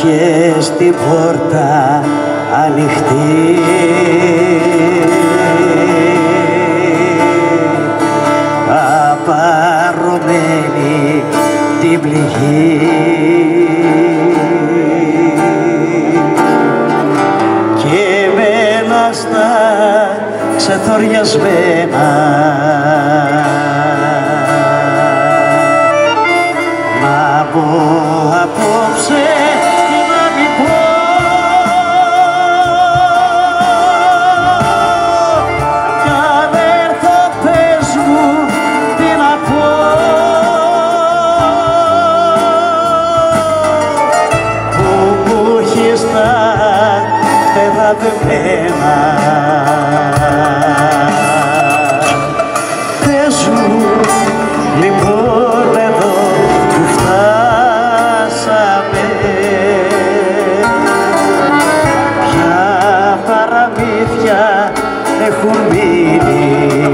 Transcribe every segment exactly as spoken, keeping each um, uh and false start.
είχες την πόρτα ανοιχτή, απαρωμένη την πληγή, και εμένα στα ξεθοριασμένα να πω απόψε τι να μην πω, κι αν έρθω πες μου τι να πω, που μου έχεις τα φτερά δεμένα. Πες μου λοιπόν εδώ που φτάσαμε, ποια παραμύθια έχουν μείνει,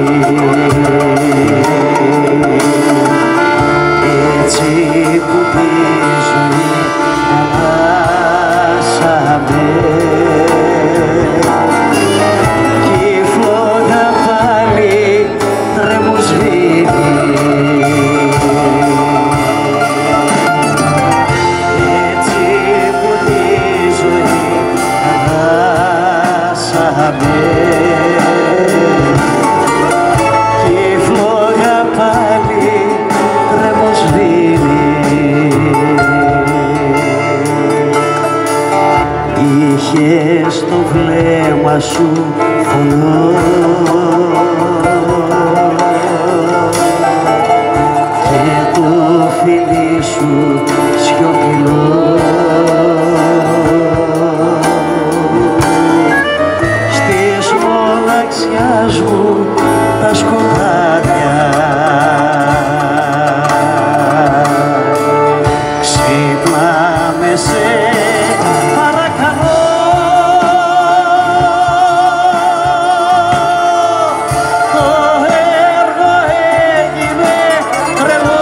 έτσι που τη ζωή χάσαμε, κι η φλόγα πάλι τρέμουν σβήνει, έτσι που τη ζωή χάσαμε, κι η φλόγα πάλι τρέμουν σβήνει. Είχες το βλέμμα σου φωνό και το φιλί σου σιωπηλό, στις μοναξιάς μου τα σκοτάδια ξύπναμε σε παρακαλώ, το έργο έγινε τρελό,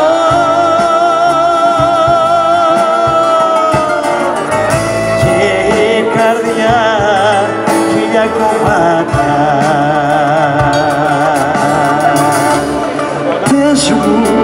και η καρδιά χίλια κομμάτια. Πες μου